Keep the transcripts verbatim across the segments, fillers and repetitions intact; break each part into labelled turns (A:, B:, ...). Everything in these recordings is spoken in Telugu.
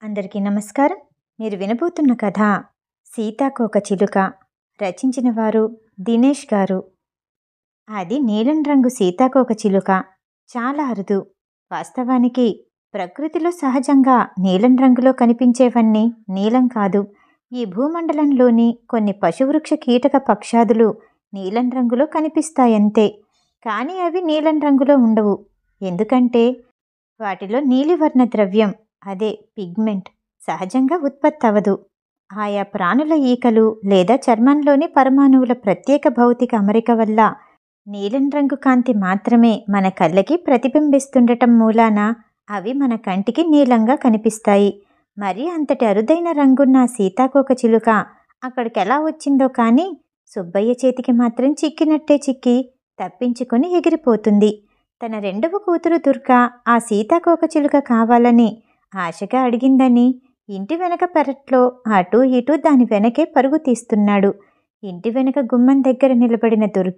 A: అందరికీ నమస్కారం. మీరు వినబోతున్న కథ సీతాకోక చిలుక. రచించిన వారు దినేష్ గారు. అది నీలం రంగు సీతాకోక చిలుక. చాలా అరుదు. వాస్తవానికి ప్రకృతిలో సహజంగా నీలం రంగులో కనిపించేవన్నీ నీలం కాదు. ఈ భూమండలంలోని కొన్ని పశువృక్ష కీటక పక్షాదులు నీలం రంగులో కనిపిస్తాయంతే. కానీ అవి నీలం రంగులో ఉండవు. ఎందుకంటే వాటిలో నీలివర్ణ ద్రవ్యం, అదే పిగ్మెంట్, సహజంగా ఉత్పత్తి అవ్వదు. ఆయా ప్రాణుల ఈకలు లేదా చర్మంలోని పరమాణువుల ప్రత్యేక భౌతిక అమరిక వల్ల నీలం రంగు కాంతి మాత్రమే మన కళ్ళకి ప్రతిబింబిస్తుండటం మూలాన అవి మన కంటికి నీలంగా కనిపిస్తాయి. మరి అంతటి అరుదైన రంగున్న సీతాకోక చిలుక అక్కడికి ఎలా వచ్చిందో కానీ సుబ్బయ్య చేతికి మాత్రం చిక్కినట్టే చిక్కి తప్పించుకొని ఎగిరిపోతుంది. తన రెండవ కూతురు దుర్గ ఆ సీతాకోక చిలుక కావాలని ఆశగా అడిగిందని ఇంటి వెనక పెరట్లో అటూ ఇటూ దాని వెనకే పరుగు తీస్తున్నాడు. ఇంటి వెనక గుమ్మం దగ్గర నిలబడిన దుర్గ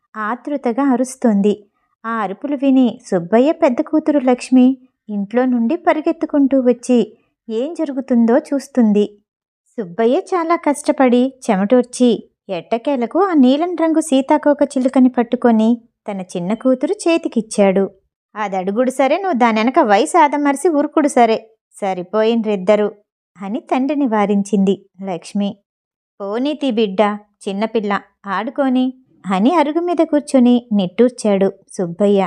A: ఆతృతగా అరుస్తోంది. ఆ అరుపులు విని సుబ్బయ్య పెద్ద కూతురు లక్ష్మి ఇంట్లో నుండి పరిగెత్తుకుంటూ వచ్చి ఏం జరుగుతుందో చూస్తుంది. సుబ్బయ్య చాలా కష్టపడి చెమటోర్చి ఎట్టకేలకు ఆ నీలం రంగు సీతాకోక చిలుకని పట్టుకొని తన చిన్న కూతురు చేతికిచ్చాడు. అది అడుగుడు సరే, నువ్వు దాని వెనక వయసు ఆదమరిసి ఊరుకుడు సరే, సరిపోయినరిద్దరు అని తండ్రిని వారించింది లక్ష్మి. పోనీతి బిడ్డ, చిన్నపిల్ల, ఆడుకోని అని అరుగు మీద కూర్చొని నిట్టూర్చాడు సుబ్బయ్య.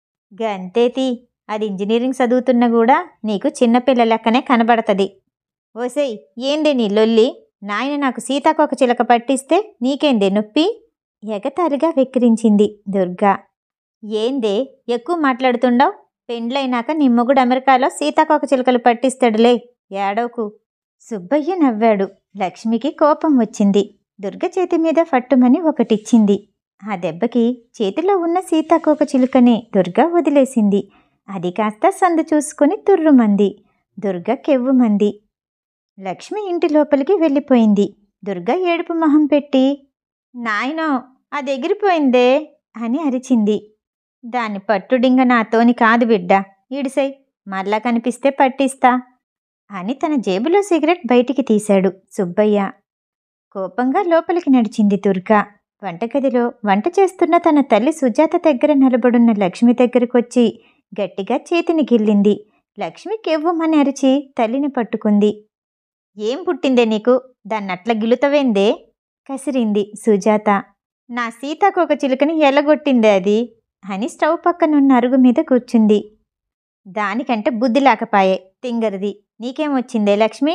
A: గంతేతి, అది ఇంజనీరింగ్ చదువుతున్నా కూడా నీకు చిన్నపిల్ల లెక్కనే కనబడతది. ఓసేయ్, ఏందే నీ లొల్లి? నాయన నాకు సీతాకోక చిలక పట్టిస్తే నీకేందే నొప్పి? ఎగతాళిగా వెక్కిరించింది దుర్గా. ఏందే ఎక్కువ మాట్లాడుతుండవు? పెండ్లైనాక నీ మొగుడు అమెరికాలో సీతాకోక చిలుకలు పట్టిస్తాడులే, ఏడవకు. సుబ్బయ్య నవ్వాడు. లక్ష్మికి కోపం వచ్చింది. దుర్గ చేతి మీద ఫట్టుమని ఒకటిచ్చింది. ఆ దెబ్బకి చేతిలో ఉన్న సీతాకోక చిలుకని దుర్గ వదిలేసింది. అది కాస్త సందు చూసుకుని తుర్రుమంది. దుర్గ కెవ్వుమంది. లక్ష్మి ఇంటి లోపలికి వెళ్ళిపోయింది. దుర్గ ఏడుపు మొహం పెట్టి, నాయనో అది ఎగిరిపోయిందే అని అరిచింది. దాని పట్టుడింగ నాతోని కాదు బిడ్డ, ఈడిసై, మళ్ళా కనిపిస్తే పట్టిస్తా అని తన జేబులో సిగరెట్ బయటికి తీశాడు సుబ్బయ్య. కోపంగా లోపలికి నడిచింది దుర్గ. వంటగదిలో వంట చేస్తున్న తన తల్లి సుజాత దగ్గర నిలబడున్న లక్ష్మి దగ్గరకొచ్చి గట్టిగా చేతిని గిల్లింది. లక్ష్మి కెవ్వమని అరిచి తల్లిని పట్టుకుంది. ఏం పుట్టిందే నీకు? దాన్నట్ల గిలుతవేందే? కసిరింది సుజాత. నా సీతాకోక చిలుకని ఎల్లగొట్టిందే అది అని స్టవ్ పక్కనున్న అరుగు మీద కూర్చుంది. దానికంటే బుద్ధి లేకపాయే, తింగరిది. నీకేమొచ్చిందే లక్ష్మి?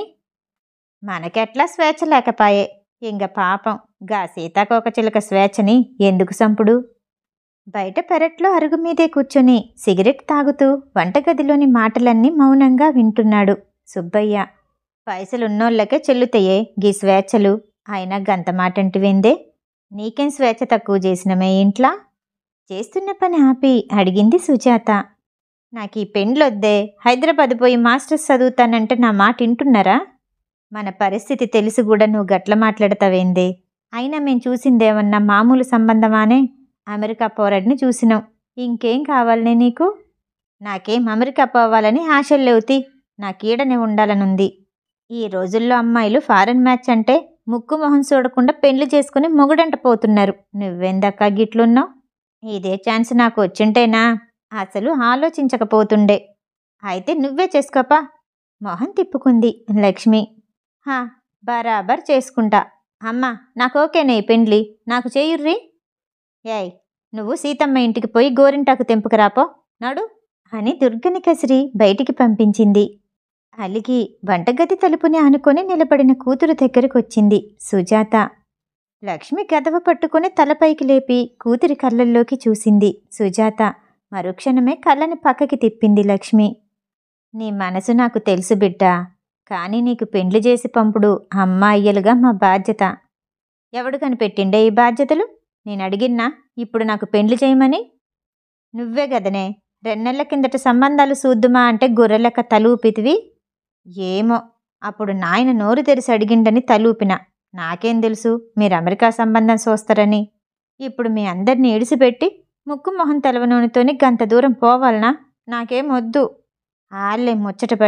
A: మనకెట్లా స్వేచ్ఛ లేకపాయే. ఇంగ పాపం గా సీతాకోక చిలుక స్వేచ్ఛని ఎందుకు సంపుడు? బయట పెరట్లో అరుగు మీదే కూర్చొని సిగరెట్ తాగుతూ వంటగదిలోని మాటలన్నీ మౌనంగా వింటున్నాడు సుబ్బయ్య. పైసలున్నోళ్ళకే చెల్లుతాయే గీ స్వేచ్ఛలు. అయినా గంత మాటంటివేందే? నీకేం స్వేచ్ఛ తక్కువ చేసినమే ఇంట్లా? చేస్తున్న పని ఆపి అడిగింది సుజాత. నాకు ఈ పెండ్లొద్దే, హైదరాబాద్ పోయి మాస్టర్స్ చదువుతానంటే నా మాట వింటున్నారా? మన పరిస్థితి తెలిసి కూడా నువ్వు గట్ల మాట్లాడతావేందే? అయినా మేం చూసిందేమన్నా మామూలు సంబంధమానే? అమెరికా పోరాడిని చూసినాం. ఇంకేం కావాలనే నీకు? నాకేం అమెరికా పోవాలని ఆశలు లేవుతి, నాకీడనే ఉండాలనుంది. ఈ రోజుల్లో అమ్మాయిలు ఫారెన్ మ్యాచ్ అంటే ముక్కు మొహం చూడకుండా పెళ్లి చేసుకుని మొగుడంట పోతున్నారు. నువ్వెందక్కా గిట్లున్నావు? ఇదే ఛాన్స్ నాకు వచ్చింటేనా అసలు ఆలోచించకపోతుండే. అయితే నువ్వే చేసుకోపా. మొహం తిప్పుకుంది లక్ష్మి. హా, బరాబర్ చేసుకుంటా. అమ్మా, నాకు ఓకేనే ఈ పెండ్లి, నాకు చేయుర్రి. ఏయ్, నువ్వు సీతమ్మ ఇంటికి పోయి గోరింటాకు తెంపుకురాపో, నడు అని దుర్గని కసిరి బయటికి పంపించింది. అలిగి వంటగది తలుపుని ఆనుకొని నిలబడిన కూతురు దగ్గరకొచ్చింది సుజాత. లక్ష్మి గదవ పట్టుకుని తలపైకి లేపి కూతురి కళ్ళల్లోకి చూసింది సుజాత. మరుక్షణమే కళ్ళని పక్కకి తిప్పింది లక్ష్మి. నీ మనసు నాకు తెలుసు బిడ్డా, కానీ నీకు పెండ్లి చేసి పంపుడు అమ్మ అయ్యలుగా మా బాధ్యత. ఎవడు కనిపెట్టిండే ఈ బాధ్యతలు? నేను అడిగిన్నా ఇప్పుడు నాకు పెండ్లి చేయమని? నువ్వే గదనే రెండెళ్ల కిందట సంబంధాలు చూద్దుమా అంటే గొర్రెలెక్క తలూపితివి. ఏమో, అప్పుడు నాయన నోరు తెరిసి అడిగిండని తలూపిన. నాకేం తెలుసు మీరు అమెరికా సంబంధం చూస్తారని? ఇప్పుడు మీ అందరినీ ఇడిసిపెట్టి ముక్కు మొహం తెలవనూనితోని గంత దూరం పోవాలనా? నాకేం వద్దు. ఆళ్ళే ముచ్చటపడి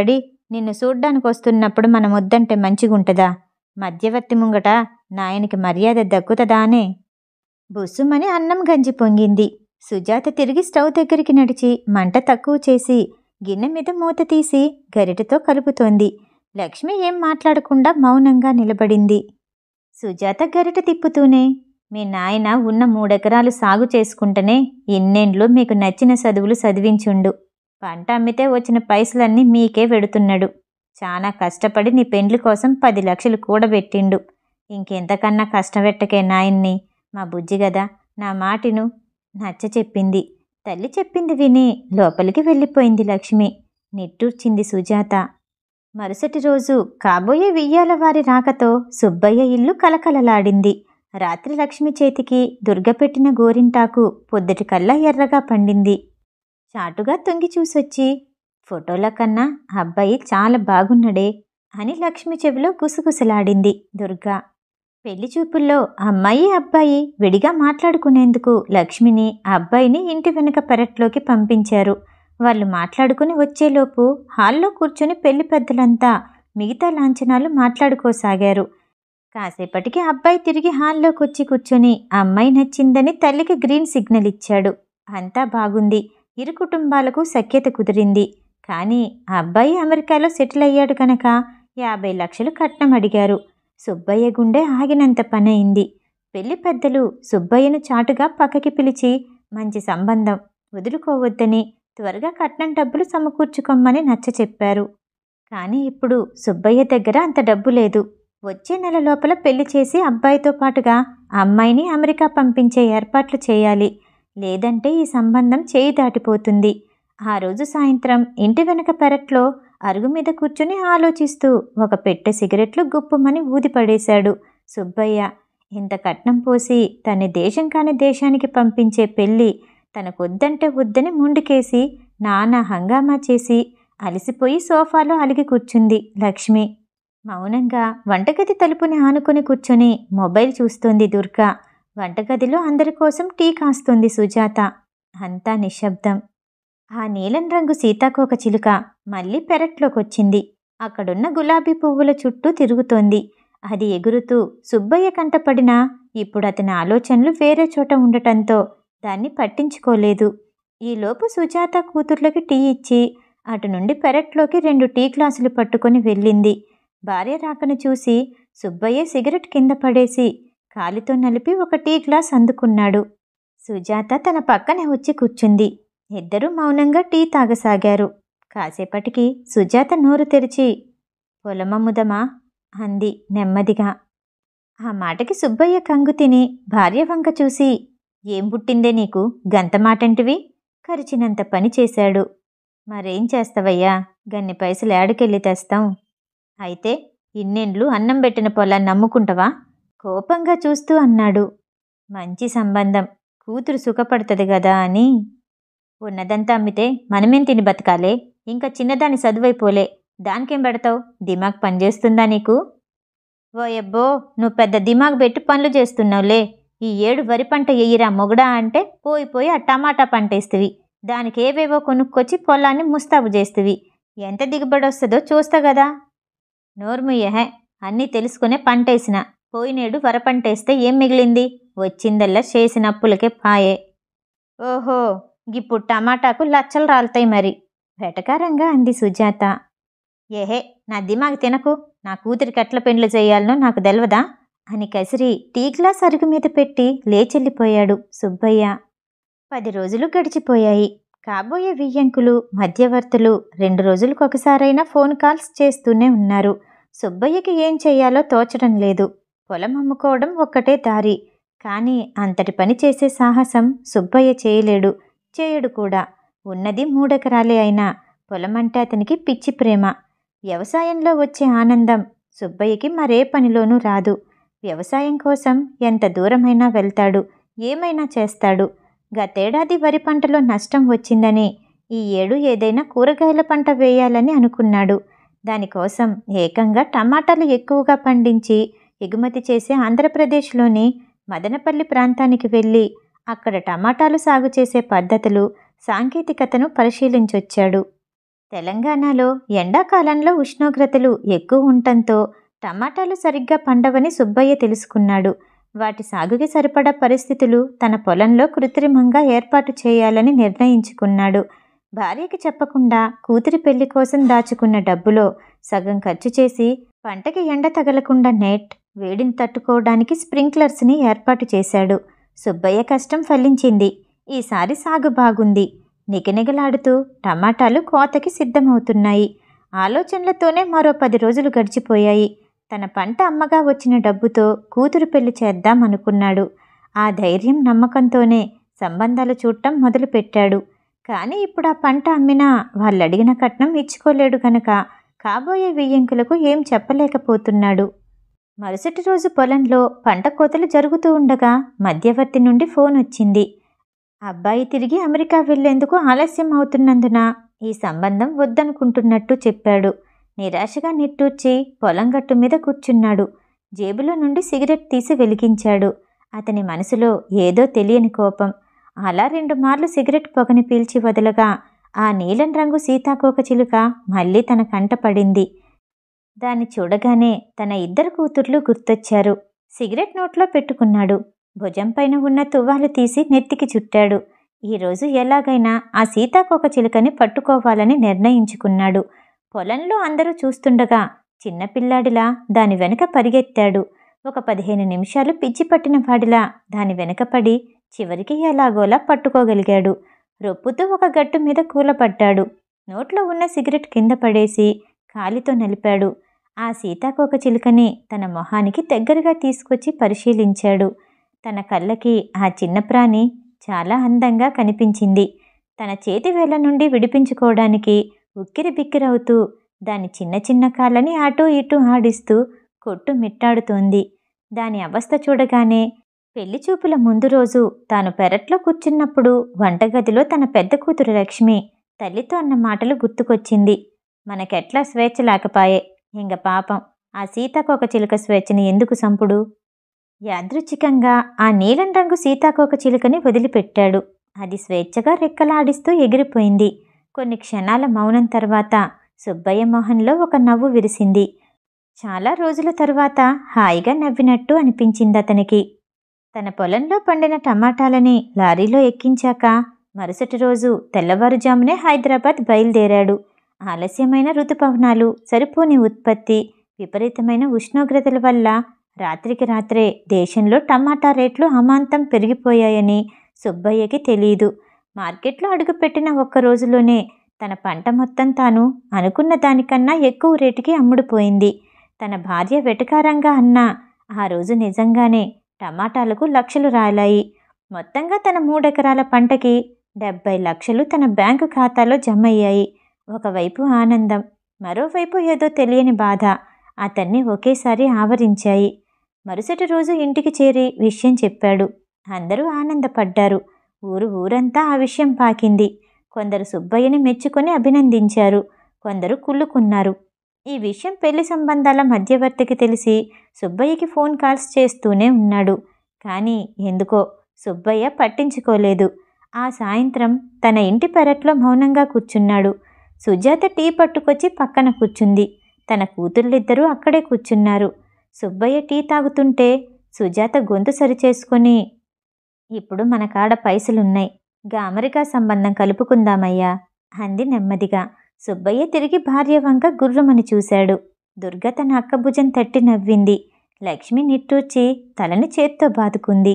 A: నిన్ను చూడ్డానికి వస్తున్నప్పుడు మనం వద్దంటే మంచిగుంటదా? మధ్యవర్తి ముంగట నాయనికి మర్యాద దక్కుతదానే? బుస్సుమని అన్నం గంజి పొంగింది. సుజాత తిరిగి స్టవ్ దగ్గరికి నడిచి మంట తక్కువ చేసి గిన్నె మీద మూత తీసి గరిటెతో కలుపుతోంది. లక్ష్మి ఏం మాట్లాడకుండా మౌనంగా నిలబడింది. సుజాత గరిటె తిప్పుతూనే, మీ నాయన ఉన్న మూడెకరాలు సాగు చేసుకుంటేనే ఇన్నేండ్లు మీకు నచ్చిన చదువులు చదివించుండు. పంట అమ్మితే వచ్చిన పైసలన్నీ మీకే వెడుతున్నాడు. చాలా కష్టపడి నీ పెండ్లి కోసం పది లక్షలు కూడబెట్టిండు. ఇంకెంతకన్నా కష్టపెట్టకే నాయన్ని. మా బుజ్జి గదా, నా మాటిను నచ్చ చెప్పింది. తల్లి చెప్పింది విని లోపలికి వెళ్ళిపోయింది లక్ష్మి. నిట్టూర్చింది సుజాత. మరుసటి రోజు కాబోయే వియ్యాల వారి రాకతో సుబ్బయ్య ఇల్లు కలకలలాడింది. రాత్రి లక్ష్మి చేతికి దుర్గపెట్టిన గోరింటాకు పొద్దుటికల్లా ఎర్రగా పండింది. చాటుగా తొంగి చూసొచ్చి, ఫోటోల కన్నా అబ్బాయి చాలా బాగున్నడే అని లక్ష్మి చెవిలో గుసగుసలాడింది దుర్గా. పెళ్లి చూపుల్లో అమ్మాయి అబ్బాయి విడిగా మాట్లాడుకునేందుకు లక్ష్మిని అబ్బాయిని ఇంటి వెనక పెరట్లోకి పంపించారు. వాళ్ళు మాట్లాడుకుని వచ్చేలోపు హాల్లో కూర్చొని పెళ్లి పెద్దలంతా మిగతా లాంఛనాలు మాట్లాడుకోసాగారు. కాసేపటికి అబ్బాయి తిరిగి హాల్లోకి వచ్చి కూర్చొని అమ్మాయి నచ్చిందని తల్లికి గ్రీన్ సిగ్నల్ ఇచ్చాడు. అంతా బాగుంది. ఇరు కుటుంబాలకు సఖ్యత కుదిరింది. కానీ అబ్బాయి అమెరికాలో సెటిల్ అయ్యాడు కనుక యాభై లక్షలు కట్నం అడిగారు. సుబ్బయ్య గుండె ఆగినంత పనయింది. పెళ్లి పెద్దలు సుబ్బయ్యను చాటుగా పక్కకి పిలిచి మంచి సంబంధం, వదులుకోవద్దని, త్వరగా కట్నం డబ్బులు సమకూర్చుకోమని నచ్చ చెప్పారు. కానీ ఇప్పుడు సుబ్బయ్య దగ్గర అంత డబ్బు లేదు. వచ్చే నెల లోపల పెళ్లి చేసి అబ్బాయితో పాటుగా అమ్మాయిని అమెరికా పంపించే ఏర్పాట్లు చేయాలి. లేదంటే ఈ సంబంధం చేయి దాటిపోతుంది. ఆ రోజు సాయంత్రం ఇంటి వెనక పెరట్లో అరుగు మీద కూర్చుని ఆలోచిస్తూ ఒక పెట్టె సిగరెట్లు గుప్పుమని ఊది పడేశాడు సుబ్బయ్య. ఇంత కట్నం పోసి తన దేశం కాని దేశానికి పంపించే పెళ్ళి తనకొద్దంటే వద్దని ముందుకేసి నానా హంగామా చేసి అలసిపోయి సోఫాలో అలిగి కూర్చుంది లక్ష్మి. మౌనంగా వంటగది తలుపుని ఆనుకుని కూర్చొని మొబైల్ చూస్తోంది దుర్గా. వంటగదిలో అందరి కోసం టీ కాస్తుంది సుజాత. అంతా నిశ్శబ్దం. ఆ నీలం రంగు సీతాకోక చిలుక మళ్ళీ పెరట్లోకొచ్చింది. అక్కడున్న గులాబీ పువ్వుల చుట్టూ తిరుగుతోంది. అది ఎగురుతూ సుబ్బయ్య కంటపడినా ఇప్పుడు అతని ఆలోచనలు వేరే చోట ఉండటంతో దాన్ని పట్టించుకోలేదు. ఈలోపు సుజాత కూతుర్లకి టీ ఇచ్చి అటు నుండి పెరట్లోకి రెండు టీ గ్లాసులు పట్టుకొని వెళ్ళింది. భార్య రాకను చూసి సుబ్బయ్య సిగరెట్ కింద పడేసి కాలితో నలిపి ఒక టీ గ్లాస్ అందుకున్నాడు. సుజాత తన పక్కనే వచ్చి కూర్చుంది. ఇద్దరూ మౌనంగా టీ తాగసాగారు. కాసేపటికి సుజాత నోరు తెరిచి, పొలమమ్ముదమా అంది నెమ్మదిగా. ఆ మాటకి సుబ్బయ్య కంగు తిని భార్య వంక చూసి, ఏం పుట్టిందే నీకు, గంత మాటంటివి? కరిచినంత పని చేశాడు. మరేం చేస్తావయ్యా, గన్ని పైసలు ఏడకెళ్ళి తెస్తాం? అయితే ఇన్నేండ్లు అన్నం పెట్టిన పొలాన్ని నమ్ముకుంటావా? కోపంగా చూస్తూ అన్నాడు. మంచి సంబంధం, కూతురు సుఖపడుతుంది గదా అని. ఉన్నదంతా అమ్మితే మనమేం తిని బతకాలే? ఇంకా చిన్నదాని చదువైపోలే, దానికేం పెడతావు? దిమాగ్ పనిచేస్తుందా నీకు? ఓ ఎబ్బో, నువ్వు పెద్ద దిమాగ్ పెట్టి పనులు చేస్తున్నావులే. ఈ ఏడు వరి పంట ఎయ్యిరా మొగడా అంటే పోయి పోయి ఆ టమాటా పంట వేస్తువి. దానికి ఏవేవో కొనుక్కొచ్చి పొలాన్ని ముస్తాబు చేస్తువి. ఎంత దిగుబడి వస్తుందో చూస్తా కదా. నోర్ముయ్యహే, అన్నీ తెలుసుకునే పంటేసిన. పోయినేడు వరపంటేస్తే ఏం మిగిలింది? వచ్చిందల్లా చేసిన అప్పులకే పాయే. ఓహో, ఇప్పుడు టమాటాకు లచ్చలు రాలుతాయి మరి, వెటకారంగా అంది సుజాత. ఏహే, నా దిమాగ్ తినకు. నా కూతురికి ఎట్ల పెండ్లు చేయాలనో నాకు తెలవదా అని కసిరి టీ గ్లాస్ అరుగు మీద పెట్టి లేచెల్లిపోయాడు సుబ్బయ్య. పది రోజులు గడిచిపోయాయి. కాబోయే వియ్యంకులు, మధ్యవర్తులు రెండు రోజులకొకసారైనా ఫోన్ కాల్స్ చేస్తూనే ఉన్నారు. సుబ్బయ్యకి ఏం చెయ్యాలో తోచడం లేదు. పొలం అమ్ముకోవడం ఒక్కటే దారి. కానీ అంతటి పని చేసే సాహసం సుబ్బయ్య చేయలేడు, చేయడు కూడా. ఉన్నది మూడెకరాలే అయినా పొలమంటే అతనికి పిచ్చి ప్రేమ. వ్యవసాయంలో వచ్చే ఆనందం సుబ్బయ్యకి మరే పనిలోనూ రాదు. వ్యవసాయం కోసం ఎంత దూరమైనా వెళ్తాడు, ఏమైనా చేస్తాడు. గతేడాది వరి పంటలో నష్టం వచ్చిందని ఈ ఏడు ఏదైనా కూరగాయల పంట వేయాలని అనుకున్నాడు. దానికోసం ఏకంగా టమాటాలు ఎక్కువగా పండించి ఎగుమతి చేసే ఆంధ్రప్రదేశ్లోని మదనపల్లి ప్రాంతానికి వెళ్ళి అక్కడ టమాటాలు సాగు చేసే పద్ధతులు, సాంకేతికతను పరిశీలించొచ్చాడు. తెలంగాణలో ఎండాకాలంలో ఉష్ణోగ్రతలు ఎక్కువ ఉండటంతో టమాటాలు సరిగ్గా పండవని సుబ్బయ్య తెలుసుకున్నాడు. వాటి సాగుకి సరిపడా పరిస్థితులు తన పొలంలో కృత్రిమంగా ఏర్పాటు చేయాలని నిర్ణయించుకున్నాడు. భార్యకి చెప్పకుండా కూతురి పెళ్లి కోసం దాచుకున్న డబ్బులో సగం ఖర్చు చేసి పంటకి ఎండ తగలకుండా నెట్, వేడిని తట్టుకోవడానికి స్ప్రింక్లర్స్ని ఏర్పాటు చేశాడు. సుబ్బయ్య కష్టం ఫలించింది. ఈసారి సాగు బాగుంది. నిగనిగలాడుతూ టమాటాలు కోతకి సిద్ధమవుతున్నాయి. ఆలోచనలతోనే మరో పది రోజులు గడిచిపోయాయి. తన పంట అమ్మగా వచ్చిన డబ్బుతో కూతురు పెళ్లి చేద్దాం అనుకున్నాడు. ఆ ధైర్యం, నమ్మకంతోనే సంబంధాలు చూడటం మొదలుపెట్టాడు. కానీ ఇప్పుడు ఆ పంట అమ్మినా వాళ్ళడిగిన కట్నం ఇచ్చుకోలేడు కనుక కాబోయే వెయ్యంకులకు ఏం చెప్పలేకపోతున్నాడు. మరుసటి రోజు పొలంలో పంట కోతలు జరుగుతూ ఉండగా మధ్యవర్తి నుండి ఫోన్ వచ్చింది. అబ్బాయి తిరిగి అమెరికా వెళ్లేందుకు ఆలస్యం అవుతున్నందున ఈ సంబంధం వద్దనుకుంటున్నట్టు చెప్పాడు. నిరాశగా నిట్టూర్చి పొలం గట్టు మీద కూర్చున్నాడు. జేబులో నుండి సిగరెట్ తీసి వెలిగించాడు. అతని మనసులో ఏదో తెలియని కోపం. అలా రెండు మార్లు సిగరెట్ పొగని పీల్చి వదలగా ఆ నీలం రంగు సీతాకోకచిలుక మళ్ళీ తన కంట పడింది. దాన్ని చూడగానే తన ఇద్దరు కూతుర్లు గుర్తొచ్చారు. సిగరెట్ నోట్లో పెట్టుకున్నాడు. భుజం పైన ఉన్న తువ్వాలు తీసి నెత్తికి చుట్టాడు. ఈరోజు ఎలాగైనా ఆ సీతాకోకచిలుకని పట్టుకోవాలని నిర్ణయించుకున్నాడు. పొలంలో అందరూ చూస్తుండగా చిన్నపిల్లాడిలా దాని వెనక పరిగెత్తాడు. ఒక పదిహేను నిమిషాలు పిచ్చి పట్టిన వాడిలా దాని వెనకపడి చివరికి ఎలాగోలా పట్టుకోగలిగాడు. రొప్పుతూ ఒక గట్టు మీద కూలపడ్డాడు. నోట్లో ఉన్న సిగరెట్ కింద పడేసి కాలితో నలిపాడు. ఆ సీతాకోకచిలుకని తన మొహానికి దగ్గరగా తీసుకొచ్చి పరిశీలించాడు. తన కళ్ళకి ఆ చిన్న ప్రాణి చాలా అందంగా కనిపించింది. తన చేతి వేళ్ల నుండి విడిపించుకోవడానికి ఉక్కిరి బిక్కిరవుతూ దాని చిన్న చిన్న కాళ్ళని అటూ ఇటూ ఆడిస్తూ కొట్టు మిట్టాడుతోంది. దాని అవస్థ చూడగానే పెళ్లి చూపుల ముందు రోజు తాను పెరట్లో కూర్చున్నప్పుడు వంటగదిలో తన పెద్ద కూతురు లక్ష్మి తల్లితో అన్న మాటలు గుర్తుకొచ్చింది. మనకెట్లా స్వేచ్ఛ లేకపాయే, ఇంక పాపం ఆ సీతాకోకచిలుక స్వేచ్ఛని ఎందుకు సంపుడు? యాదృచ్ఛికంగా ఆ నీలం రంగు సీతాకోకచిలుకని వదిలిపెట్టాడు. అది స్వేచ్ఛగా రెక్కలాడిస్తూ ఎగిరిపోయింది. కొన్ని క్షణాల మౌనం తర్వాత సుబ్బయ్య మొహంలో ఒక నవ్వు విరిసింది. చాలా రోజుల తరువాత హాయిగా నవ్వినట్టు అనిపించింది అతనికి. తన పొలంలో పండిన టమాటాలని లారీలో ఎక్కించాక మరుసటి రోజు తెల్లవారుజామునే హైదరాబాద్ బయలుదేరాడు. ఆలస్యమైన ఋతుపవనాలు, సరిపోని ఉత్పత్తి, విపరీతమైన ఉష్ణోగ్రతల వల్ల రాత్రికి రాత్రే దేశంలో టమాటా రేట్లు అమాంతం పెరిగిపోయాయని సుబ్బయ్యకి తెలీదు. మార్కెట్లో అడుగుపెట్టిన ఒక్క రోజులోనే తన పంట మొత్తం తాను అనుకున్న దానికన్నా ఎక్కువ రేటుకి అమ్ముడుపోయింది. తన భార్య వెటకారంగా అన్నా ఆ రోజు నిజంగానే టమాటాలకు లక్షలు రాలాయి. మొత్తంగా తన మూడెకరాల పంటకి డెబ్బై లక్షలు తన బ్యాంకు ఖాతాలో జమయ్యాయి. ఒకవైపు ఆనందం, మరోవైపు ఏదో తెలియని బాధ అతన్ని ఒకేసారి ఆవరించాయి. మరుసటి రోజు ఇంటికి చేరి విషయం చెప్పాడు. అందరూ ఆనందపడ్డారు. ఊరు ఊరంతా ఆ విషయం పాకింది. కొందరు సుబ్బయ్యని మెచ్చుకొని అభినందించారు, కొందరు కుళ్ళుకున్నారు. ఈ విషయం పెళ్లి సంబంధాల మధ్యవర్తికి తెలిసి సుబ్బయ్యకి ఫోన్ కాల్స్ చేస్తూనే ఉన్నాడు. కానీ ఎందుకో సుబ్బయ్య పట్టించుకోలేదు. ఆ సాయంత్రం తన ఇంటి పెరట్లో మౌనంగా కూర్చున్నాడు. సుజాత టీ పట్టుకొచ్చి పక్కన కూర్చుంది. తన కూతుళ్ళిద్దరూ అక్కడే కూర్చున్నారు. సుబ్బయ్య టీ తాగుతుంటే సుజాత గొంతు సరిచేసుకొని, ఇప్పుడు మన కాడ పైసలున్నాయి, గా అమెరికా సంబంధం కలుపుకుందామయ్యా అంది నెమ్మదిగా. సుబ్బయ్య తిరిగి భార్య వంక గుర్రమని చూశాడు. దుర్గ తన అక్క భుజం తట్టి నవ్వింది. లక్ష్మి నిట్టూర్చి తలని చేత్తో బాదుకుంది.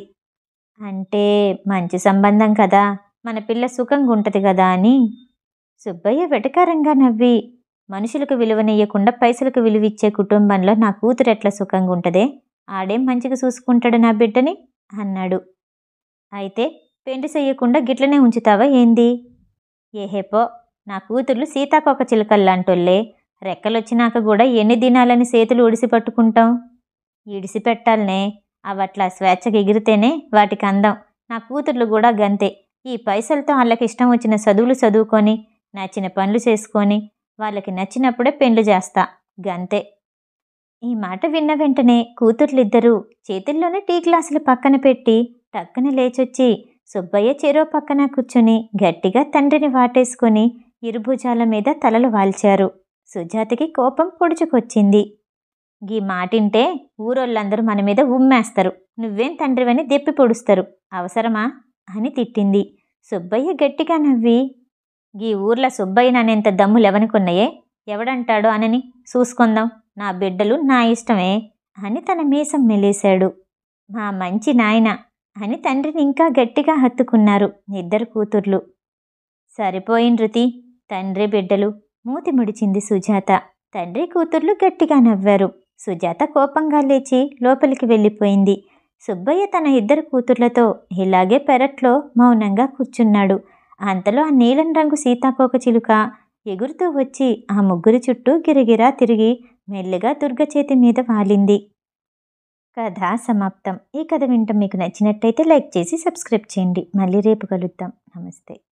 A: అంటే మంచి సంబంధం కదా, మన పిల్ల సుఖంగా ఉంటది కదా అని. సుబ్బయ్య వెటకారంగా నవ్వి, మనుషులకు విలువనియ్యకుండా పైసలకు విలువిచ్చే కుటుంబంలో నా కూతురు ఎట్లా సుఖంగా ఉంటదే, ఆడేం మంచిగా చూసుకుంటాడు నా బిడ్డని అన్నాడు. అయితే పెండి చెయ్యకుండా గిట్లనే ఉంచుతావా ఏంది? ఏహేపో, నా కూతుర్లు సీతాకోక చిలుకల్లాంటోళ్ళే. రెక్కలొచ్చినాక కూడా ఎన్ని దినాలని చేతులు ఒడిసి పట్టుకుంటాం? ఇడిసిపెట్టాలనే, అవట్లా స్వేచ్ఛగా ఎగిరితేనే వాటికి అందం. నా కూతుర్లు కూడా గంతే. ఈ పైసలతో వాళ్ళకి ఇష్టం వచ్చిన చదువులు చదువుకొని నచ్చిన పనులు చేసుకొని వాళ్ళకి నచ్చినప్పుడే పెండ్లు చేస్తా, గంతే. ఈ మాట విన్న వెంటనే కూతుర్లిద్దరూ చేతుల్లోనే టీ గ్లాసులు పక్కన పెట్టి టక్కున లేచొచ్చి సుబ్బయ్య చెరో పక్కన కూర్చుని గట్టిగా తండ్రిని వాటేసుకొని ఇరుభుజాల మీద తలలు వాల్చారు. సుజాతకి కోపం పొడుచుకొచ్చింది. గీ మాటింటే ఊరోళ్ళందరూ మన మీద ఉమ్మేస్తారు, నువ్వేం తండ్రివని దెప్పి పొడుస్తారు, అవసరమా అని తిట్టింది. సుబ్బయ్య గట్టిగా నవ్వి, గీ ఊర్ల సుబ్బయ్యననేంత దమ్ములెవనికున్నాయే, ఎవడంటాడో అనని చూసుకుందాం, నా బిడ్డలు నా ఇష్టమే అని తన మీసం మెలేశాడు. మా మంచి నాయన అని తండ్రిని ఇంకా గట్టిగా హత్తుకున్నారు ఇద్దరు కూతుర్లు. సరిపోయిండ్రుతి తండ్రి బిడ్డలు, మూతి ముడిచింది సుజాత. తండ్రి కూతుర్లు గట్టిగా నవ్వారు. సుజాత కోపంగా లేచి లోపలికి వెళ్ళిపోయింది. సుబ్బయ్య తన ఇద్దరు కూతుర్లతో ఇలాగే పెరట్లో మౌనంగా కూర్చున్నాడు. అంతలో ఆ నీలం రంగు సీతాకోక చిలుక ఎగురుతూ వచ్చి ఆ ముగ్గురి చుట్టూ గిరగిరా తిరిగి మెల్లిగా దుర్గ చేతి మీద వాలింది. కథ సమాప్తం. ఈ కథ వింటం మీకు నచ్చినట్టయితే లైక్ చేసి సబ్స్క్రైబ్ చేయండి. మళ్ళీ రేపు కలుద్దాం. నమస్తే.